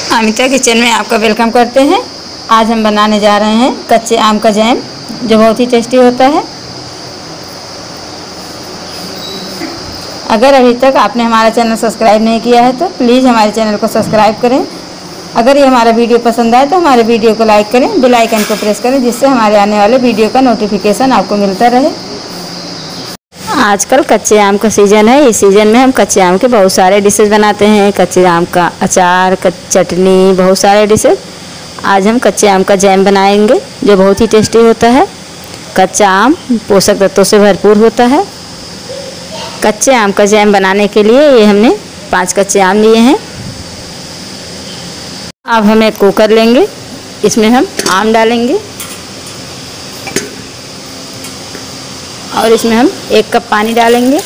Amita kitchen में आपका welcome करते हैं। आज हम बनाने जा रहे हैं कच्चे आम का जैम, जो बहुत ही टेस्टी होता है। अगर अभी तक आपने हमारा चैनल सब्सक्राइब नहीं किया है तो प्लीज़ हमारे चैनल को सब्सक्राइब करें। अगर ये हमारा वीडियो पसंद आए तो हमारे वीडियो को लाइक करें, बेल आइकन को प्रेस करें, जिससे हमारे आने वाले वीडियो का नोटिफिकेशन आपको मिलता रहे। आजकल कच्चे आम का सीज़न है। इस सीज़न में हम कच्चे आम के बहुत सारे डिशेज़ बनाते हैं। कच्चे आम का अचार, चटनी, बहुत सारे डिशेज़। आज हम कच्चे आम का जैम बनाएंगे, जो बहुत ही टेस्टी होता है। कच्चा आम पोषक तत्वों से भरपूर होता है। कच्चे आम का जैम बनाने के लिए ये हमने 5 कच्चे आम लिए हैं। अब हम एक कुकर लेंगे, इसमें हम आम डालेंगे और इसमें हम 1 कप पानी डालेंगे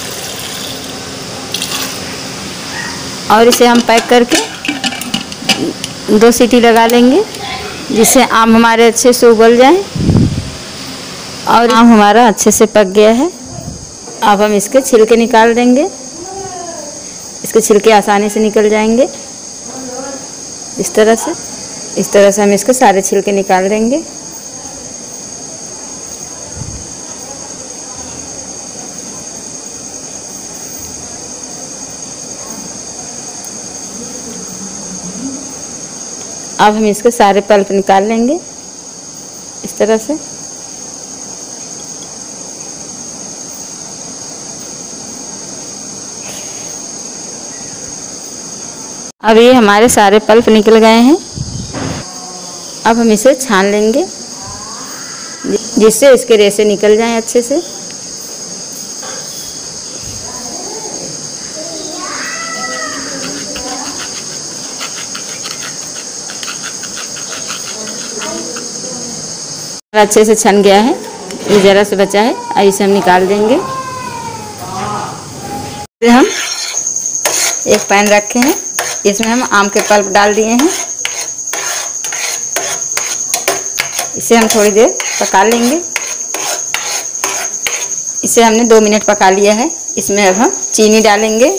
और इसे हम पैक करके 2 सीटी लगा लेंगे, जिससे आम हमारे अच्छे से उबल जाएं। और आम हमारा अच्छे से पक गया है। अब हम इसके छिलके निकाल देंगे। इसके छिलके आसानी से निकल जाएंगे। इस तरह से हम इसके सारे छिलके निकाल देंगे। अब हम इसके सारे पल्प निकाल लेंगे इस तरह से। अब ये हमारे सारे पल्प निकल गए हैं। अब हम इसे छान लेंगे, जिससे इसके रेशे निकल जाएं अच्छे से। अच्छे से छन गया है, ये ज़रा से बचा है। अब इसे हम निकाल देंगे। हम एक पैन रखे हैं, इसमें हम आम के पल्प डाल दिए हैं। इसे हम थोड़ी देर पका लेंगे। इसे हमने 2 मिनट पका लिया है। इसमें अब हम चीनी डालेंगे।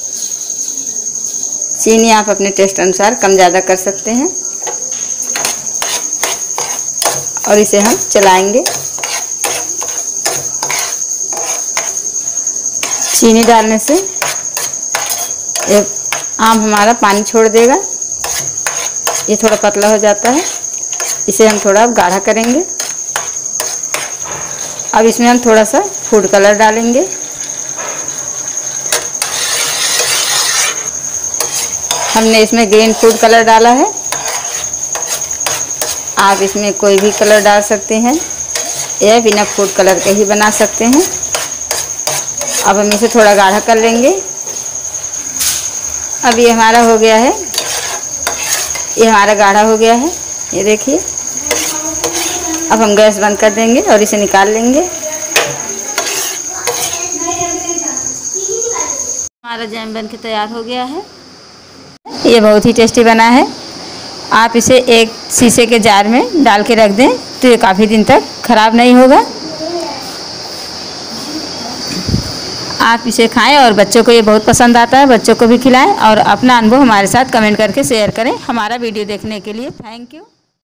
चीनी आप अपने टेस्ट अनुसार कम ज़्यादा कर सकते हैं। और इसे हम चलाएंगे। चीनी डालने से आम हमारा पानी छोड़ देगा। ये थोड़ा पतला हो जाता है। इसे हम थोड़ा अब गाढ़ा करेंगे। अब इसमें हम थोड़ा सा फूड कलर डालेंगे। हमने इसमें ग्रीन फूड कलर डाला है। आप इसमें कोई भी कलर डाल सकते हैं या बिना फूड कलर के ही बना सकते हैं। अब हम इसे थोड़ा गाढ़ा कर लेंगे। अब ये हमारा हो गया है। ये हमारा गाढ़ा हो गया है, ये देखिए। अब हम गैस बंद कर देंगे और इसे निकाल लेंगे। हमारा जैम बन के तैयार हो गया है। ये बहुत ही टेस्टी बना है। आप इसे एक शीशे के जार में डाल के रख दें तो ये काफ़ी दिन तक ख़राब नहीं होगा। आप इसे खाएं और बच्चों को ये बहुत पसंद आता है। बच्चों को भी खिलाएं और अपना अनुभव हमारे साथ कमेंट करके शेयर करें। हमारा वीडियो देखने के लिए थैंक यू।